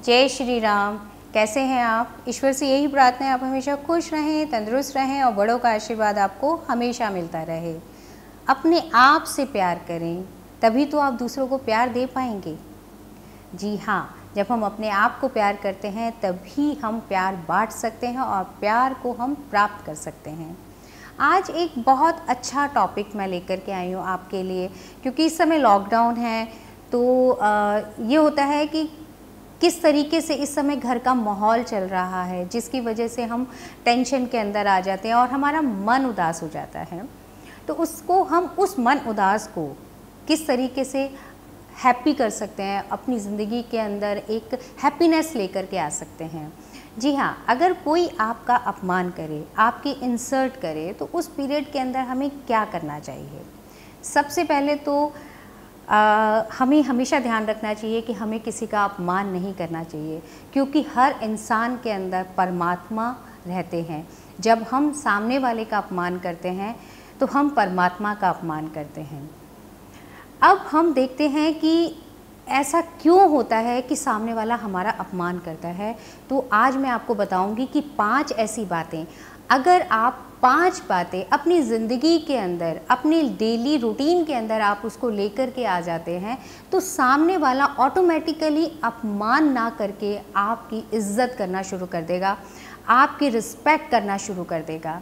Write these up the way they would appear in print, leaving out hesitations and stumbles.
जय श्री राम। कैसे हैं आप? ईश्वर से यही प्रार्थना है आप हमेशा खुश रहें, तंदुरुस्त रहें और बड़ों का आशीर्वाद आपको हमेशा मिलता रहे। अपने आप से प्यार करें, तभी तो आप दूसरों को प्यार दे पाएंगे। जी हाँ, जब हम अपने आप को प्यार करते हैं तभी हम प्यार बांट सकते हैं और प्यार को हम प्राप्त कर सकते हैं। आज एक बहुत अच्छा टॉपिक मैं लेकर के आई हूँ आपके लिए, क्योंकि इस समय लॉकडाउन है। तो ये होता है कि किस तरीके से इस समय घर का माहौल चल रहा है, जिसकी वजह से हम टेंशन के अंदर आ जाते हैं और हमारा मन उदास हो जाता है। तो उस मन उदास को किस तरीके से हैप्पी कर सकते हैं, अपनी ज़िंदगी के अंदर एक हैप्पीनेस लेकर के आ सकते हैं। जी हाँ, अगर कोई आपका अपमान करे, आपकी इंसल्ट करे, तो उस पीरियड के अंदर हमें क्या करना चाहिए? सबसे पहले तो हमें हमेशा ध्यान रखना चाहिए कि हमें किसी का अपमान नहीं करना चाहिए, क्योंकि हर इंसान के अंदर परमात्मा रहते हैं। जब हम सामने वाले का अपमान करते हैं तो हम परमात्मा का अपमान करते हैं। अब हम देखते हैं कि ऐसा क्यों होता है कि सामने वाला हमारा अपमान करता है। तो आज मैं आपको बताऊंगी कि 5 ऐसी बातें, अगर आप 5 बातें अपनी ज़िंदगी के अंदर, अपनी डेली रूटीन के अंदर आप उसको लेकर के आ जाते हैं, तो सामने वाला ऑटोमेटिकली अपमान ना करके आपकी इज़्ज़त करना शुरू कर देगा, आपकी रिस्पेक्ट करना शुरू कर देगा।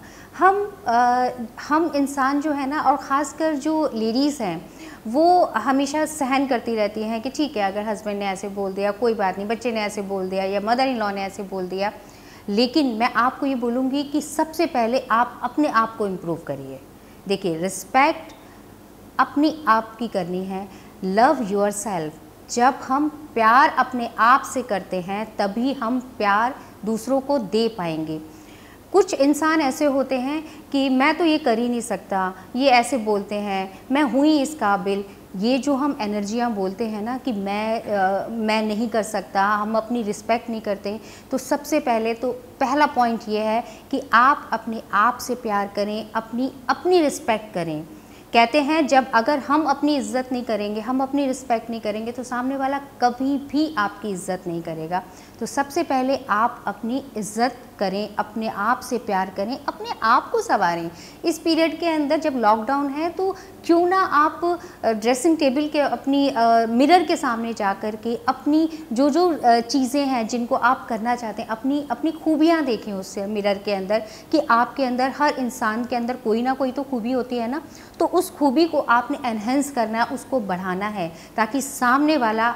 हम इंसान जो है ना, और ख़ासकर जो लेडीज़ हैं, वो हमेशा सहन करती रहती हैं कि ठीक है, अगर हस्बैंड ने ऐसे बोल दिया कोई बात नहीं, बच्चे ने ऐसे बोल दिया या मदर इन लॉ ने ऐसे बोल दिया। लेकिन मैं आपको ये बोलूँगी कि सबसे पहले आप अपने आप को इम्प्रूव करिए। देखिए, रिस्पेक्ट अपनी आप की करनी है, लव योरसेल्फ। जब हम प्यार अपने आप से करते हैं तभी हम प्यार दूसरों को दे पाएंगे। कुछ इंसान ऐसे होते हैं कि मैं तो ये कर ही नहीं सकता, ये ऐसे बोलते हैं, मैं हूँ ही इस काबिल। ये जो हम एनर्जियाँ बोलते हैं ना कि मैं नहीं कर सकता, हम अपनी रिस्पेक्ट नहीं करते। तो सबसे पहले तो पहला पॉइंट ये है कि आप अपने आप से प्यार करें, अपनी रिस्पेक्ट करें। कहते हैं जब अगर हम अपनी इज़्ज़त नहीं करेंगे, हम अपनी रिस्पेक्ट नहीं करेंगे, तो सामने वाला कभी भी आपकी इज़्ज़त नहीं करेगा। तो सबसे पहले आप अपनी इज़्ज़त करें, अपने आप से प्यार करें, अपने आप को संवारें। इस पीरियड के अंदर जब लॉकडाउन है तो क्यों ना आप ड्रेसिंग टेबल के अपनी मिरर के सामने जा कर के अपनी जो चीज़ें हैं जिनको आप करना चाहते हैं, अपनी खूबियाँ देखें उस मिरर के अंदर, कि आपके अंदर, हर इंसान के अंदर कोई ना कोई तो खूबी होती है ना। तो उस खूबी को आपने एनहेंस करना है, उसको बढ़ाना है, ताकि सामने वाला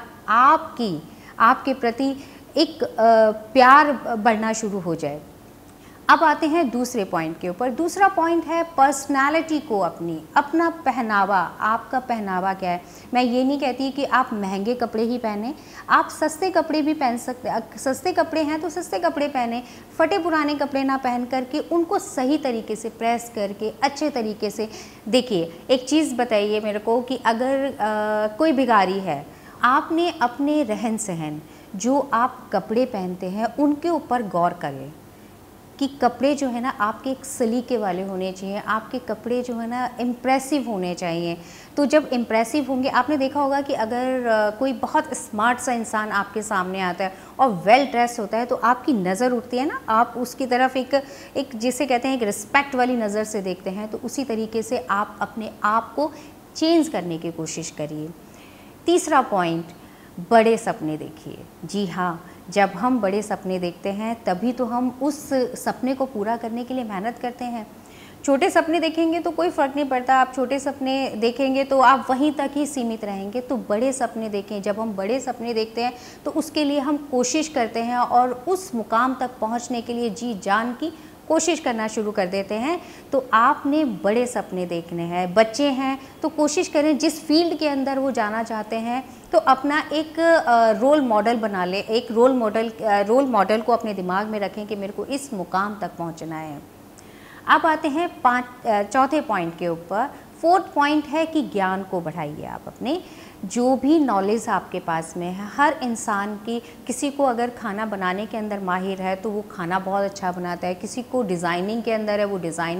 आपके प्रति एक प्यार बढ़ना शुरू हो जाए। अब आते हैं दूसरे पॉइंट के ऊपर। दूसरा पॉइंट है पर्सनालिटी को अपना पहनावा। आपका पहनावा क्या है? मैं ये नहीं कहती कि आप महंगे कपड़े ही पहने, आप सस्ते कपड़े भी पहन सकते हैं। सस्ते कपड़े हैं तो सस्ते कपड़े पहने, फटे पुराने कपड़े ना पहन करके उनको सही तरीके से प्रेस करके अच्छे तरीके से। देखिए, एक चीज़ बताइए मेरे को कि अगर कोई भिखारी है, आपने अपने रहन सहन, जो आप कपड़े पहनते हैं, उनके ऊपर गौर करें कि कपड़े जो है ना आपके एक सलीके वाले होने चाहिए, आपके कपड़े जो है ना इम्प्रेसिव होने चाहिए। तो जब इम्प्रेसिव होंगे, आपने देखा होगा कि अगर कोई बहुत स्मार्ट सा इंसान आपके सामने आता है और वेल ड्रेस होता है तो आपकी नज़र उठती है ना, आप उसकी तरफ एक जिसे कहते हैं एक रिस्पेक्ट वाली नज़र से देखते हैं। तो उसी तरीके से आप अपने आप को चेंज करने की कोशिश करिए। तीसरा पॉइंट, बड़े सपने देखिए। जी हाँ, जब हम बड़े सपने देखते हैं तभी तो हम उस सपने को पूरा करने के लिए मेहनत करते हैं। छोटे सपने देखेंगे तो कोई फ़र्क नहीं पड़ता, आप छोटे सपने देखेंगे तो आप वहीं तक ही सीमित रहेंगे। तो बड़े सपने देखें। जब हम बड़े सपने देखते हैं तो उसके लिए हम कोशिश करते हैं और उस मुकाम तक पहुंचने के लिए जी जान की कोशिश करना शुरू कर देते हैं। तो आपने बड़े सपने देखने हैं। बच्चे हैं तो कोशिश करें, जिस फील्ड के अंदर वो जाना चाहते हैं तो अपना एक रोल मॉडल बना लें। एक रोल मॉडल को अपने दिमाग में रखें कि मेरे को इस मुकाम तक पहुंचना है। अब आते हैं चौथे पॉइंट के ऊपर। फोर्थ पॉइंट है कि ज्ञान को बढ़ाइए। आप अपने जो भी नॉलेज आपके पास में है, हर इंसान की, किसी को अगर खाना बनाने के अंदर माहिर है तो वो खाना बहुत अच्छा बनाता है, किसी को डिज़ाइनिंग के अंदर है वो डिज़ाइनिंग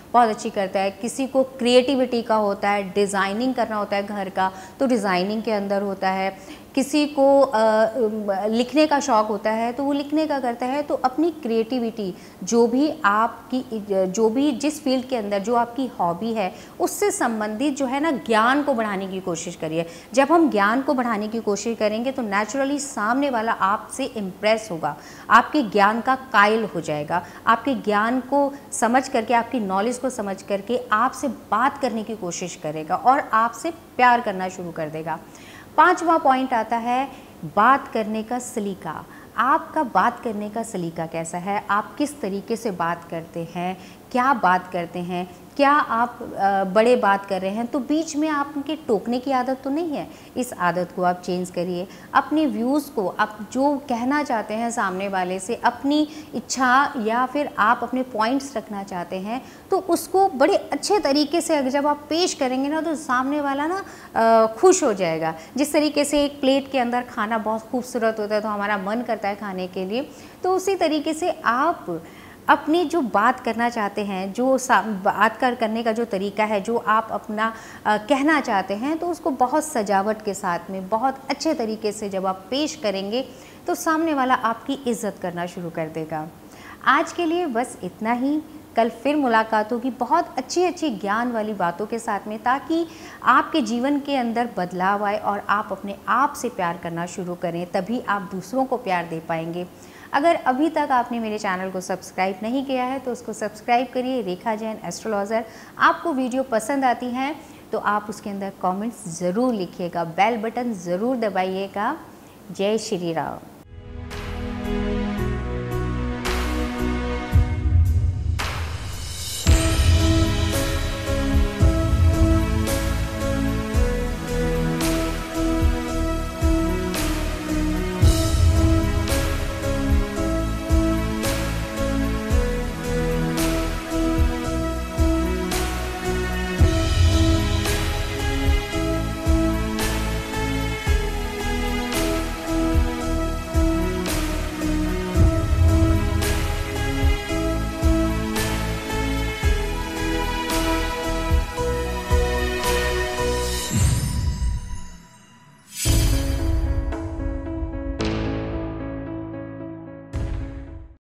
बहुत अच्छी करता है। किसी को क्रिएटिविटी का होता है, डिज़ाइनिंग करना होता है घर का, तो डिज़ाइनिंग के अंदर होता है। किसी को लिखने का शौक़ होता है तो वो लिखने का करता है। तो अपनी क्रिएटिविटी जो भी जिस फील्ड के अंदर जो आपकी हॉबी है उससे संबंधित जो है ना ज्ञान को बढ़ाने की कोशिश करिए। जब हम ज्ञान को बढ़ाने की कोशिश करेंगे तो नेचुरली सामने वाला आपसे इम्प्रेस होगा, आपके ज्ञान का कायल हो जाएगा, आपके ज्ञान को समझ करके, आपकी नॉलेज को समझ करके आपसे बात करने की कोशिश करेगा और आपसे प्यार करना शुरू कर देगा। 5वां पॉइंट आता है बात करने का सलीका। आपका बात करने का सलीका कैसा है? आप किस तरीके से बात करते हैं? क्या बात करते हैं? क्या आप बड़े बात कर रहे हैं तो बीच में आपके टोकने की आदत तो नहीं है? इस आदत को आप चेंज करिए। अपने व्यूज़ को, आप जो कहना चाहते हैं सामने वाले से, अपनी इच्छा या फिर आप अपने पॉइंट्स रखना चाहते हैं तो उसको बड़े अच्छे तरीके से जब आप पेश करेंगे ना तो सामने वाला ना खुश हो जाएगा। जिस तरीके से एक प्लेट के अंदर खाना बहुत खूबसूरत होता है तो हमारा मन करता है खाने के लिए, तो उसी तरीके से आप अपनी जो बात करना चाहते हैं, जो बात करने का जो तरीका है, जो आप अपना कहना चाहते हैं, तो उसको बहुत सजावट के साथ में बहुत अच्छे तरीके से जब आप पेश करेंगे तो सामने वाला आपकी इज़्ज़त करना शुरू कर देगा। आज के लिए बस इतना ही। कल फिर मुलाकात होगी बहुत अच्छी अच्छी ज्ञान वाली बातों के साथ में, ताकि आपके जीवन के अंदर बदलाव आए और आप अपने आप से प्यार करना शुरू करें। तभी आप दूसरों को प्यार दे पाएंगे। अगर अभी तक आपने मेरे चैनल को सब्सक्राइब नहीं किया है तो उसको सब्सक्राइब करिए, रेखा जैन एस्ट्रोलॉजर। आपको वीडियो पसंद आती हैं तो आप उसके अंदर कमेंट्स ज़रूर लिखिएगा, बेल बटन ज़रूर दबाइएगा। जय श्री राम।